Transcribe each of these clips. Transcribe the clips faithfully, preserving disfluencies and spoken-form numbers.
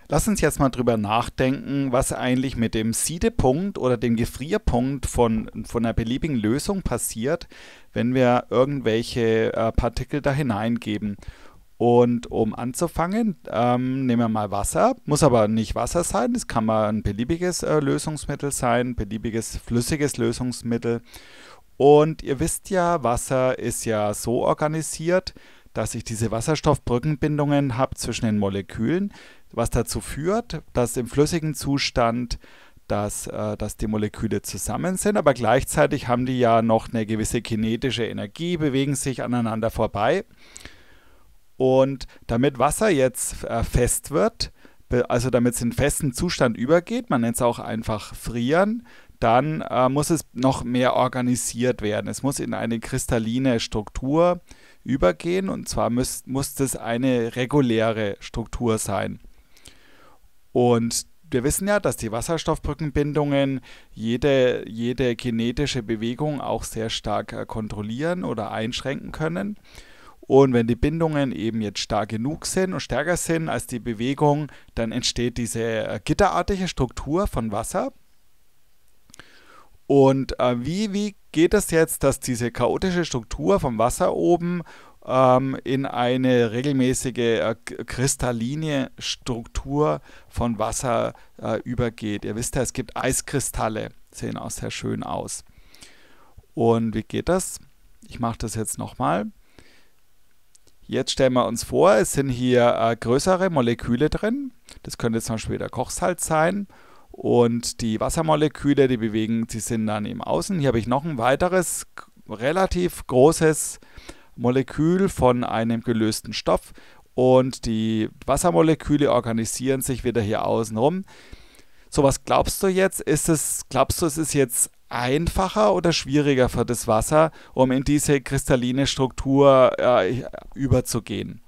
Lass uns jetzt mal drüber nachdenken, was eigentlich mit dem Siedepunkt oder dem Gefrierpunkt von, von einer beliebigen Lösung passiert, wenn wir irgendwelche äh, Partikel da hineingeben. Und um anzufangen, ähm, nehmen wir mal Wasser. Muss aber nicht Wasser sein, das kann mal ein beliebiges äh, Lösungsmittel sein, beliebiges flüssiges Lösungsmittel. Und ihr wisst ja, Wasser ist ja so organisiert, dass ich diese Wasserstoffbrückenbindungen habe zwischen den Molekülen, was dazu führt, dass im flüssigen Zustand dass, äh, dass die Moleküle zusammen sind, aber gleichzeitig haben die ja noch eine gewisse kinetische Energie, bewegen sich aneinander vorbei. Und damit Wasser jetzt äh, fest wird, be- also damit es in festen Zustand übergeht, man nennt es auch einfach Frieren, dann äh, muss es noch mehr organisiert werden. Es muss in eine kristalline Struktur übergehen und zwar muss, muss das eine reguläre Struktur sein. Und wir wissen ja, dass die Wasserstoffbrückenbindungen jede, jede kinetische Bewegung auch sehr stark äh, kontrollieren oder einschränken können. Und wenn die Bindungen eben jetzt stark genug sind und stärker sind als die Bewegung, dann entsteht diese äh, gitterartige Struktur von Wasser. Und äh, wie, wie geht es jetzt, dass diese chaotische Struktur vom Wasser oben ähm, in eine regelmäßige äh, kristalline Struktur von Wasser äh, übergeht? Ihr wisst ja, es gibt Eiskristalle, sehen auch sehr schön aus. Und wie geht das? Ich mache das jetzt nochmal. Jetzt stellen wir uns vor, es sind hier äh, größere Moleküle drin. Das könnte zum Beispiel der Kochsalz sein. Und die Wassermoleküle, die bewegen, die sind dann im Außen. Hier habe ich noch ein weiteres relativ großes Molekül von einem gelösten Stoff. Und die Wassermoleküle organisieren sich wieder hier außen rum. So, was glaubst du jetzt? Ist es, glaubst du, es ist jetzt einfacher oder schwieriger für das Wasser, um in diese kristalline Struktur äh, überzugehen?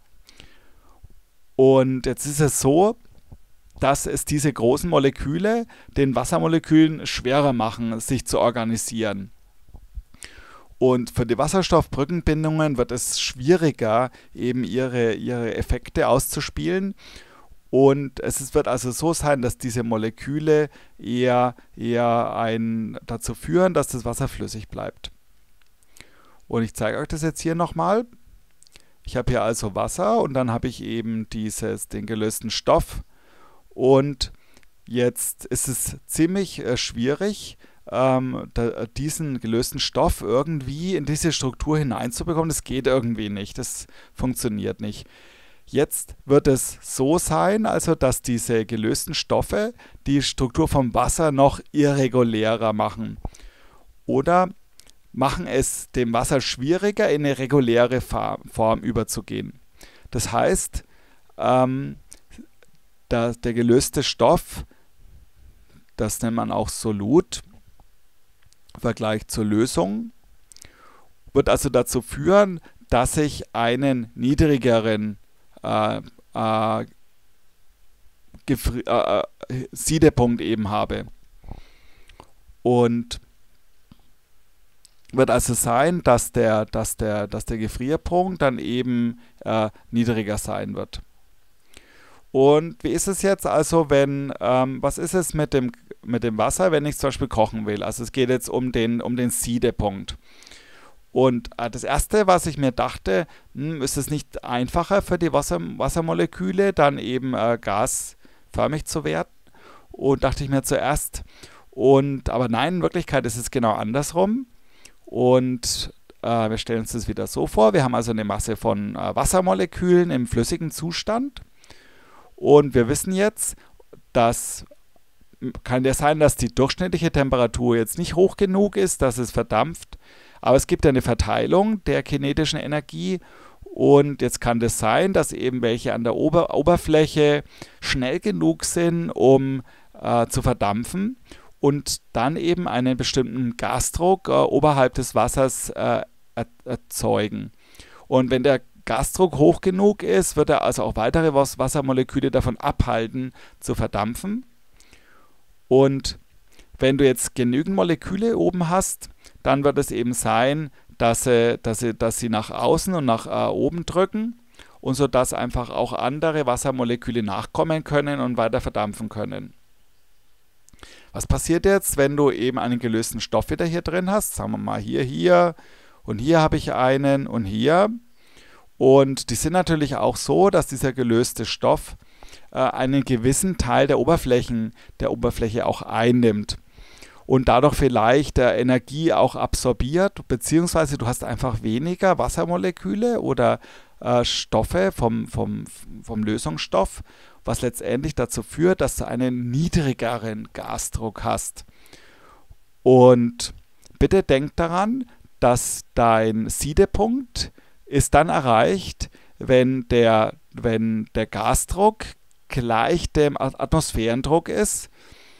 Und jetzt ist es so, dass es diese großen Moleküle den Wassermolekülen schwerer machen, sich zu organisieren. Und für die Wasserstoffbrückenbindungen wird es schwieriger, eben ihre, ihre Effekte auszuspielen. Und es wird also so sein, dass diese Moleküle eher, eher ein, dazu führen, dass das Wasser flüssig bleibt. Und ich zeige euch das jetzt hier nochmal. Ich habe hier also Wasser und dann habe ich eben dieses, den gelösten Stoff. Und jetzt ist es ziemlich äh, schwierig, ähm, da, diesen gelösten Stoff irgendwie in diese Struktur hineinzubekommen. Das geht irgendwie nicht, das funktioniert nicht. Jetzt wird es so sein, also dass diese gelösten Stoffe die Struktur vom Wasser noch irregulärer machen. Oder machen es dem Wasser schwieriger, in eine reguläre Form überzugehen. Das heißt, ähm, der, der gelöste Stoff, das nennt man auch Solut, im Vergleich zur Lösung, wird also dazu führen, dass ich einen niedrigeren äh, äh, äh, Siedepunkt eben habe. Und wird also sein, dass der, dass der, dass der Gefrierpunkt dann eben äh, niedriger sein wird. Und wie ist es jetzt also, wenn, ähm, was ist es mit dem, mit dem Wasser, wenn ich zum Beispiel kochen will? Also es geht jetzt um den, um den Siedepunkt. Und äh, das Erste, was ich mir dachte, hm, ist es nicht einfacher für die Wasser, Wassermoleküle, dann eben äh, gasförmig zu werden? Und dachte ich mir zuerst. Und, aber nein, in Wirklichkeit ist es genau andersrum. Und äh, wir stellen uns das wieder so vor. Wir haben also eine Masse von äh, Wassermolekülen im flüssigen Zustand. Und wir wissen jetzt, dass kann ja sein, dass die durchschnittliche Temperatur jetzt nicht hoch genug ist, dass es verdampft. Aber es gibt eine Verteilung der kinetischen Energie. Und jetzt kann das sein, dass eben welche an der Ober Oberfläche schnell genug sind, um äh, zu verdampfen und dann eben einen bestimmten Gasdruck äh, oberhalb des Wassers äh, erzeugen. Und wenn der Gasdruck hoch genug ist, wird er also auch weitere Wassermoleküle davon abhalten, zu verdampfen. Und wenn du jetzt genügend Moleküle oben hast, dann wird es eben sein, dass sie, dass sie, dass sie nach außen und nach äh, oben drücken. und sodass einfach auch andere Wassermoleküle nachkommen können und weiter verdampfen können. Was passiert jetzt, wenn du eben einen gelösten Stoff wieder hier drin hast? Sagen wir mal hier, hier und hier habe ich einen und hier. Und die sind natürlich auch so, dass dieser gelöste Stoff äh, einen gewissen Teil der Oberflächen, der Oberfläche auch einnimmt und dadurch vielleicht äh, Energie auch absorbiert, beziehungsweise du hast einfach weniger Wassermoleküle oder äh, Stoffe vom, vom, vom Lösungsstoff, was letztendlich dazu führt, dass du einen niedrigeren Gasdruck hast. Und bitte denk daran, dass dein Siedepunkt ist dann erreicht, wenn der, wenn der Gasdruck gleich dem Atmosphärendruck ist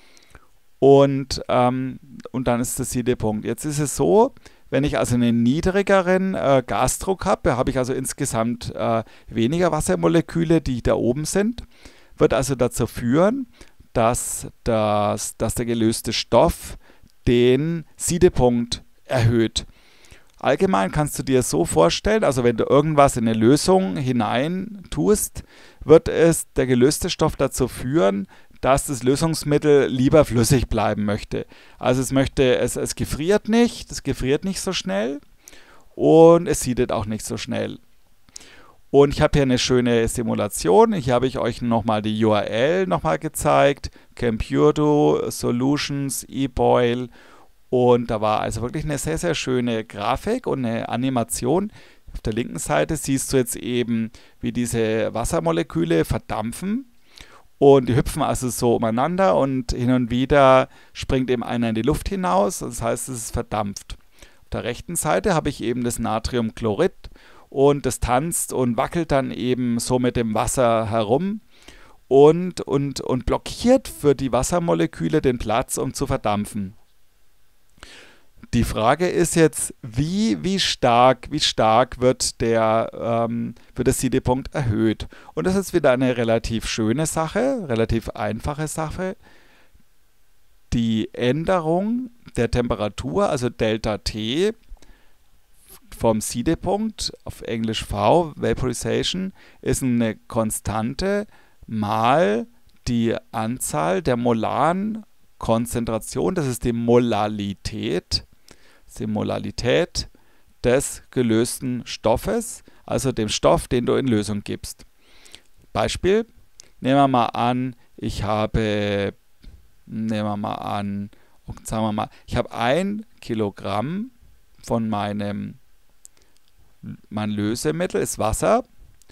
und, ähm, und dann ist der Siedepunkt. Jetzt ist es so, wenn ich also einen niedrigeren äh, Gasdruck habe, habe ich also insgesamt äh, weniger Wassermoleküle, die da oben sind, wird also dazu führen, dass, das, dass der gelöste Stoff den Siedepunkt erhöht. Allgemein kannst du dir so vorstellen, also wenn du irgendwas in eine Lösung hinein tust, wird es der gelöste Stoff dazu führen, dass das Lösungsmittel lieber flüssig bleiben möchte. Also es möchte, es, es gefriert nicht, es gefriert nicht so schnell und es siedet auch nicht so schnell. Und ich habe hier eine schöne Simulation. Hier habe ich euch nochmal die U R L nochmal gezeigt, Computo Solutions eBoil. Und da war also wirklich eine sehr, sehr schöne Grafik und eine Animation. Auf der linken Seite siehst du jetzt eben, wie diese Wassermoleküle verdampfen. Und die hüpfen also so umeinander und hin und wieder springt eben einer in die Luft hinaus. Das heißt, es ist verdampft. Auf der rechten Seite habe ich eben das Natriumchlorid und das tanzt und wackelt dann eben so mit dem Wasser herum und, und, und blockiert für die Wassermoleküle den Platz, um zu verdampfen. Die Frage ist jetzt, wie, wie, stark, wie stark wird der, ähm, wird der Siedepunkt erhöht? Und das ist wieder eine relativ schöne Sache, relativ einfache Sache. Die Änderung der Temperatur, also Delta T, vom Siedepunkt, auf Englisch V, Vaporization, ist eine Konstante mal die Anzahl der molaren Konzentration, das ist die Molalität, die Molalität des gelösten Stoffes, also dem Stoff, den du in Lösung gibst. Beispiel, nehmen wir mal an, ich habe, nehmen wir mal an, sagen wir mal, ich habe ein Kilogramm von meinem, mein Lösemittel ist Wasser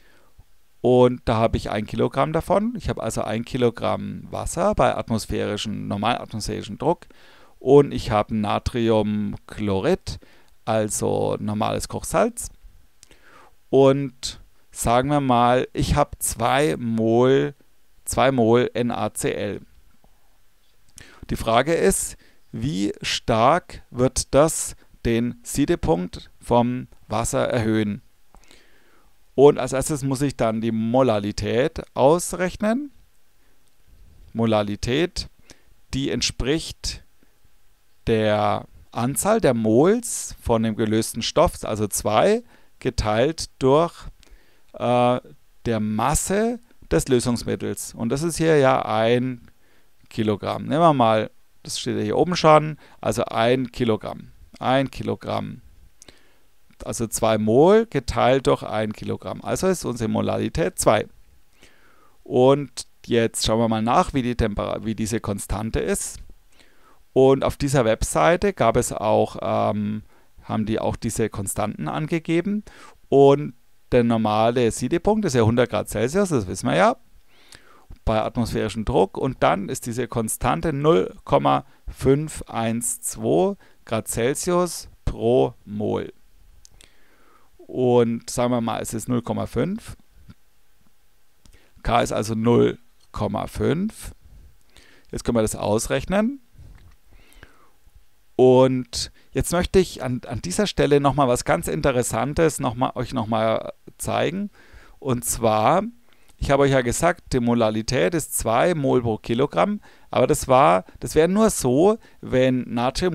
und da habe ich ein Kilogramm davon. Ich habe also ein Kilogramm Wasser bei atmosphärischem, normalen atmosphärischen Druck. Und ich habe Natriumchlorid, also normales Kochsalz. Und sagen wir mal, ich habe zwei Mol, zwei Mol NaCl. Die Frage ist, wie stark wird das den Siedepunkt vom Wasser erhöhen? Und als erstes muss ich dann die Molalität ausrechnen. Molalität, die entspricht der Anzahl der Mols von dem gelösten Stoff, also zwei, geteilt durch äh, der Masse des Lösungsmittels. Und das ist hier ja ein Kilogramm. Nehmen wir mal, das steht ja hier oben schon, also ein Kilogramm. Ein Kilogramm. Also zwei Mol geteilt durch ein Kilogramm. Also ist unsere Molalität zwei. Und jetzt schauen wir mal nach, wie, die Temper- wie diese Konstante ist. Und auf dieser Webseite gab es auch, ähm, haben die auch diese Konstanten angegeben. Und der normale Siedepunkt ist ja hundert Grad Celsius, das wissen wir ja, bei atmosphärischem Druck. Und dann ist diese Konstante null Komma fünf eins zwei Grad Celsius pro Mol. Und sagen wir mal, es ist null Komma fünf. K ist also null Komma fünf. Jetzt können wir das ausrechnen. Und jetzt möchte ich an, an dieser Stelle nochmal was ganz Interessantes noch mal, euch nochmal zeigen. Und zwar, ich habe euch ja gesagt, die Molalität ist zwei Mol pro Kilogramm. Aber das, war, das wäre nur so, wenn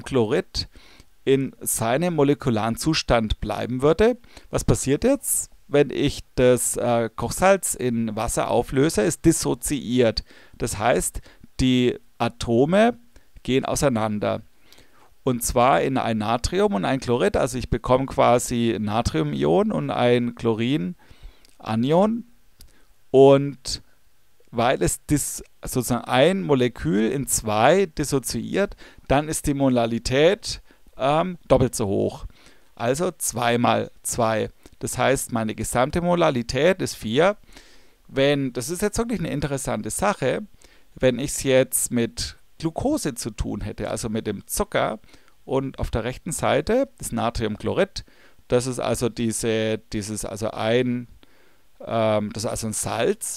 Natriumchlorid in seinem molekularen Zustand bleiben würde. Was passiert jetzt? wenn ich das äh, Kochsalz in Wasser auflöse, ist dissoziiert. Das heißt, die Atome gehen auseinander. Und zwar in ein Natrium und ein Chlorid. Also ich bekomme quasi ein Natriumion und ein Chlorinanion. Und weil es dis, sozusagen ein Molekül in zwei dissoziiert, dann ist die Molalität ähm, doppelt so hoch. Also zwei mal zwei. Das heißt, meine gesamte Molalität ist vier. Wenn, das ist jetzt wirklich eine interessante Sache, wenn ich es jetzt mit Glucose zu tun hätte, also mit dem Zucker, und auf der rechten Seite das Natriumchlorid, das ist also diese, dieses, also ein, ähm, das ist also ein Salz,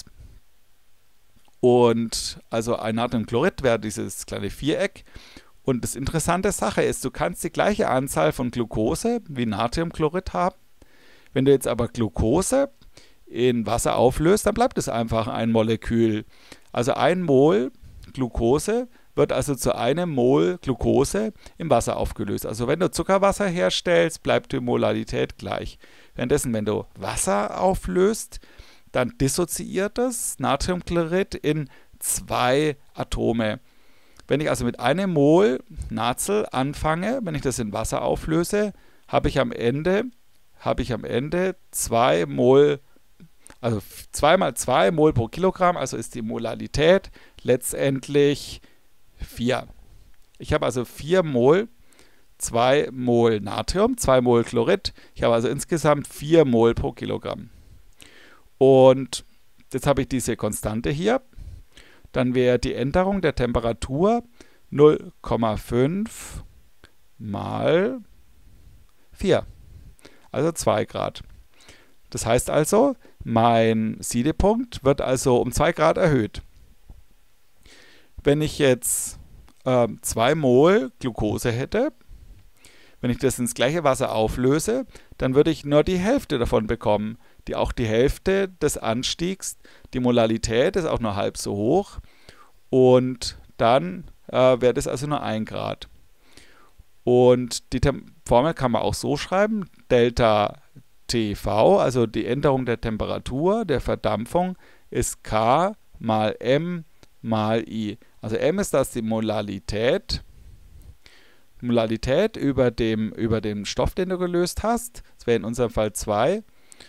und also ein Natriumchlorid wäre dieses kleine Viereck. Und das interessante Sache ist, du kannst die gleiche Anzahl von Glucose wie Natriumchlorid haben. Wenn du jetzt aber Glucose in Wasser auflöst, dann bleibt es einfach ein Molekül. Also ein Mol Glucose wird also zu einem Mol Glucose im Wasser aufgelöst. Also wenn du Zuckerwasser herstellst, bleibt die Molarität gleich. Währenddessen, wenn du Wasser auflöst, dann dissoziiert das Natriumchlorid in zwei Atome. Wenn ich also mit einem Mol Nazel anfange, wenn ich das in Wasser auflöse, habe ich am Ende, habe ich am Ende zwei Mol, also zwei mal zwei Mol pro Kilogramm, also ist die Molarität letztendlich vier. Ich habe also vier Mol, zwei Mol Natrium, zwei Mol Chlorid. Ich habe also insgesamt vier Mol pro Kilogramm. Und jetzt habe ich diese Konstante hier. Dann wäre die Änderung der Temperatur null Komma fünf mal vier, also zwei Grad. Das heißt also, mein Siedepunkt wird also um zwei Grad erhöht. Wenn ich jetzt äh, zwei Mol Glucose hätte, wenn ich das ins gleiche Wasser auflöse, dann würde ich nur die Hälfte davon bekommen. Die, auch die Hälfte des Anstiegs, die Molalität ist auch nur halb so hoch. Und dann äh, wäre das also nur ein Grad. Und die Tem- Formel kann man auch so schreiben, Delta T V, also die Änderung der Temperatur, der Verdampfung, ist K mal M mal I. Also M ist das die Molalität, Molalität über dem, über dem Stoff, den du gelöst hast. Das wäre in unserem Fall zwei.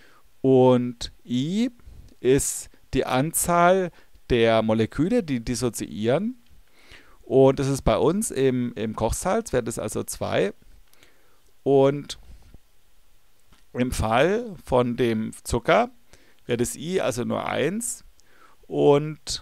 Und I ist die Anzahl der Moleküle, die dissoziieren. Und das ist bei uns im, im Kochsalz, wäre das also zwei. Und im Fall von dem Zucker wäre das I also nur eins. Und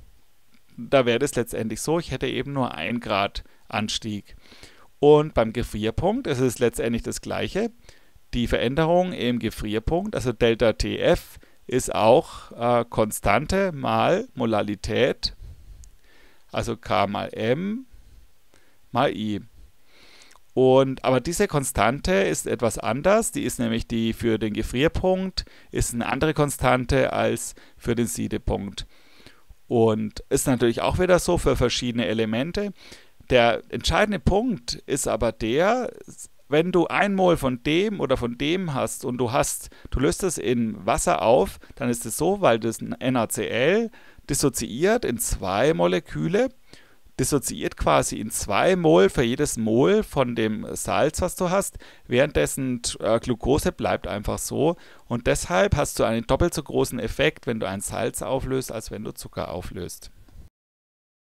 da wäre das letztendlich so, ich hätte eben nur ein Grad Anstieg. Und beim Gefrierpunkt ist es letztendlich das Gleiche. Die Veränderung im Gefrierpunkt, also Delta T F, ist auch äh, Konstante mal Molalität, also K mal M mal I. Und, aber diese Konstante ist etwas anders, die ist nämlich die für den Gefrierpunkt, ist eine andere Konstante als für den Siedepunkt. Und ist natürlich auch wieder so für verschiedene Elemente. Der entscheidende Punkt ist aber der, wenn du ein Mol von dem oder von dem hast und du hast, du löst es in Wasser auf, dann ist es so, weil das NaCl dissoziiert in zwei Moleküle, dissoziiert quasi in zwei Mol für jedes Mol von dem Salz, was du hast, währenddessen äh, Glucose bleibt einfach so und deshalb hast du einen doppelt so großen Effekt, wenn du ein Salz auflöst, als wenn du Zucker auflöst.